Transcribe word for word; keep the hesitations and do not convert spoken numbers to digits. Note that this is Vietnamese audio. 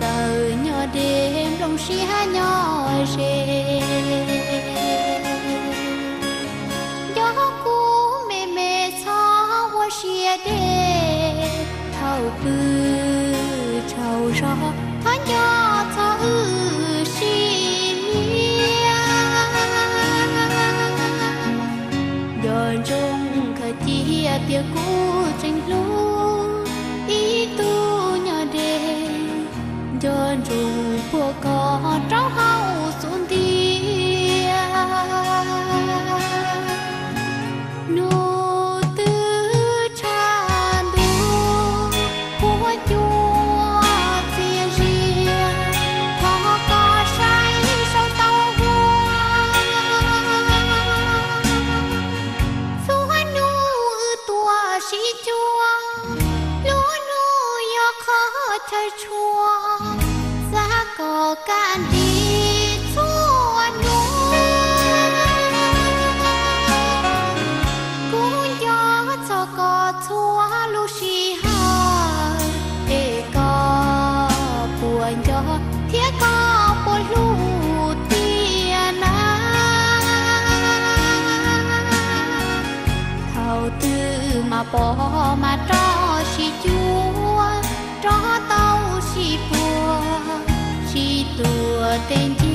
giờ nhỏ đêm đông xia nhỏ rê gió cũ mê mê xó hoa xia đê thâu bư trâu gió thoa nhỏ thâu xì mía dọn trong khởi chia bia cũ tranh lúa ý tu nhỏ đê dọn trong bùa có trao hậu xuống tia nô tư tràn đu của chúa phía riêng thọ có say sau tàu hoa xua nô tua sĩ chúa lúa nô yo khó chơi chúa giá có can đi chúa nô cũng gió cho có chúa lu xì hà để có buồn gió thiết có buồn lu tiền na thầu tư mà bỏ mà cho xì chúa cho tao xì bùa xì tua tên